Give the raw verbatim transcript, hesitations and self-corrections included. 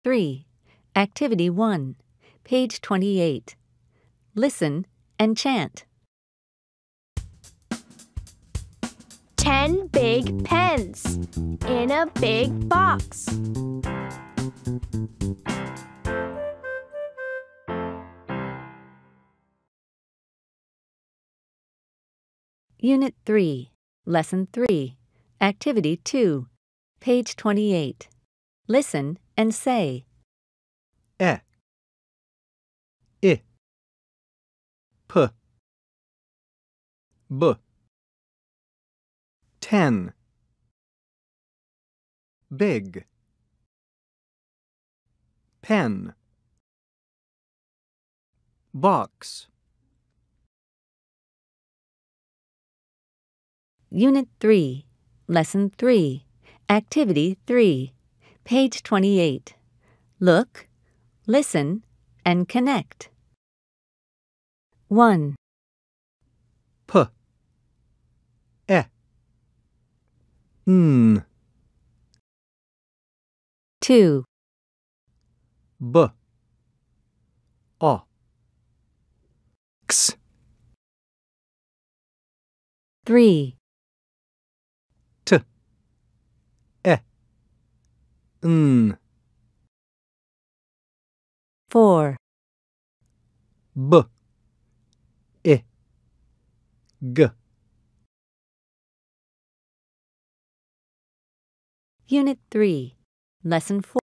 three, Activity one, page twenty-eight. Listen and chant. Ten big pens in a big box. Unit three, Lesson three, Activity two, page twenty-eight. Listen and say. E, I, P, B. Ten. Big. Pen. Box. Unit three, Lesson three, Activity three, page twenty-eight. Look, listen, and connect. one. P, E, N. two. B, O, X. three. T, E, N. four. B, I, G. Unit three, Lesson four.